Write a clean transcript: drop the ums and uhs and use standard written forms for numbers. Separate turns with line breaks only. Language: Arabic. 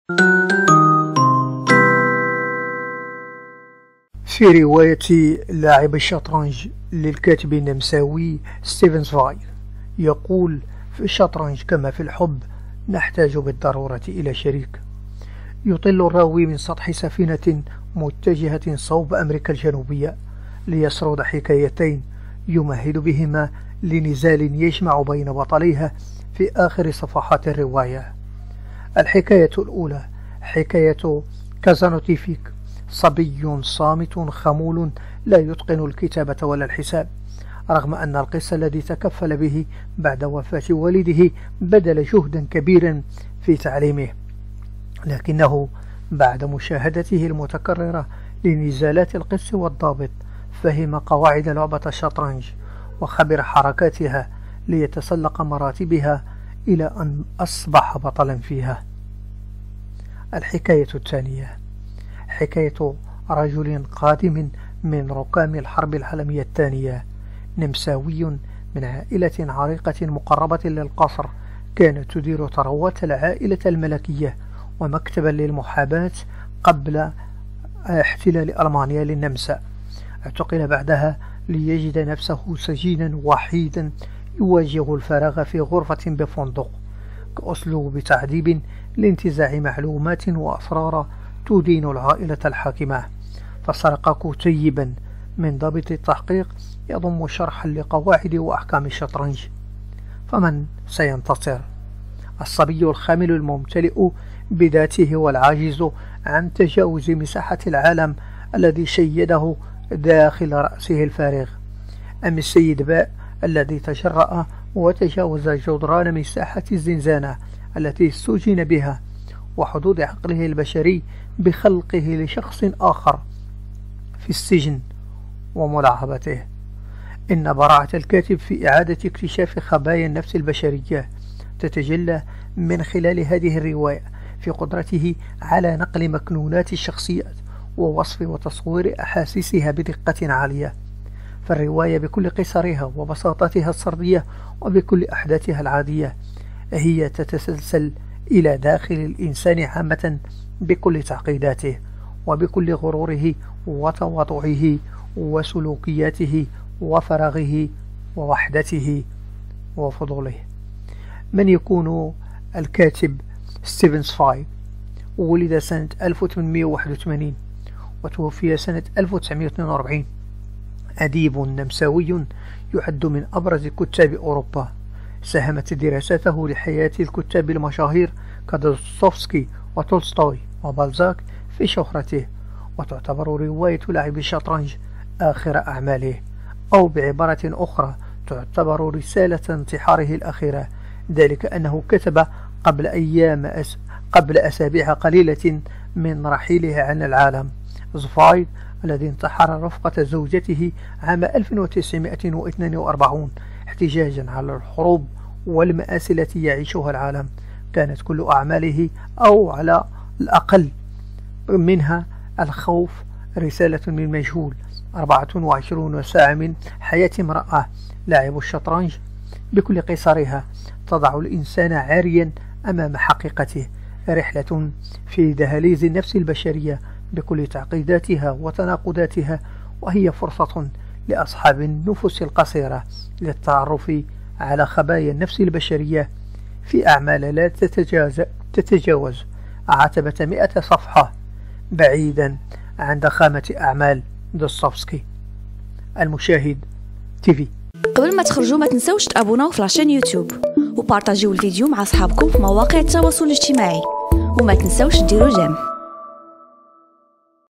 في رواية لاعب الشطرنج للكاتب النمساوي ستيفن زفايد يقول: في الشطرنج كما في الحب نحتاج بالضرورة إلى شريك. يطل الراوي من سطح سفينة متجهة صوب أمريكا الجنوبية ليسرد حكايتين يمهد بهما لنزال يجمع بين بطليها في آخر صفحات الرواية. الحكاية الأولى حكاية كازانوتيفيك، صبي صامت خمول لا يتقن الكتابة ولا الحساب، رغم أن القس الذي تكفل به بعد وفاة والده بذل جهدا كبيرا في تعليمه، لكنه بعد مشاهدته المتكررة لنزالات القس والضابط فهم قواعد لعبة الشطرنج وخبر حركاتها ليتسلق مراتبها إلى أن أصبح بطلا فيها. الحكاية الثانية حكاية رجل قادم من ركام الحرب العالمية الثانية، نمساوي من عائلة عريقة مقربة للقصر، كانت تدير ثروات العائلة الملكية ومكتبا للمحاباة قبل احتلال ألمانيا للنمسا. اعتقل بعدها ليجد نفسه سجينا وحيدا يواجه الفراغ في غرفة بفندق كأسلوب تعذيب لانتزاع معلومات وأسرار تدين العائلة الحاكمة. فسرق كتيبا من ضابط التحقيق يضم شرحا لقواعد وأحكام الشطرنج. فمن سينتصر؟ الصبي الخامل الممتلئ بذاته والعاجز عن تجاوز مساحة العالم الذي شيده داخل رأسه الفارغ، أم السيد باء الذي تجرأ وتجاوز جدران مساحة الزنزانة التي استجين بها وحدود عقله البشري بخلقه لشخص آخر في السجن وملاعبته؟ إن براعة الكاتب في إعادة اكتشاف خبايا النفس البشرية تتجلى من خلال هذه الرواية في قدرته على نقل مكنونات الشخصيات ووصف وتصوير أحاسيسها بدقة عالية. فالرواية بكل قصرها وبساطتها السردية وبكل أحداثها العادية هي تتسلسل إلى داخل الإنسان عامة بكل تعقيداته وبكل غروره وتواضعه وسلوكياته وفراغه ووحدته وفضوله. من يكون الكاتب ستيفن زفايد؟ ولد سنة 1881 وتوفي سنة 1942. أديب نمساوي يعد من أبرز كتاب أوروبا. ساهمت دراساته لحياة الكتاب المشاهير كدوستويفسكي وتولستوي وبالزاك في شهرته، وتعتبر رواية لاعب الشطرنج آخر أعماله، أو بعبارة أخرى تعتبر رسالة انتحاره الأخيرة، ذلك أنه كتب قبل أسابيع قليلة من رحيله عن العالم. زفايد الذي انتحر رفقة زوجته عام 1942 احتجاجا على الحروب والمآسي التي يعيشها العالم، كانت كل أعماله أو على الأقل منها الخوف، رسالة من مجهول، 24 ساعة من حياة امرأة، لاعب الشطرنج بكل قصرها تضع الإنسان عاريا أمام حقيقته، رحلة في دهاليز النفس البشرية بكل تعقيداتها وتناقضاتها، وهي فرصة لأصحاب النفس القصيرة للتعرف على خبايا النفس البشرية في أعمال لا تتجاوز عتبة 100 صفحة، بعيدا عن ضخامة أعمال دوستويفسكي. المشاهد تيفي.
قبل ما تخرجوا ما تنسوش تابوناو في لاشين يوتيوب وبارطاجيو الفيديو مع أصحابكم في مواقع التواصل الاجتماعي، وما تنسوش ديروا جيم.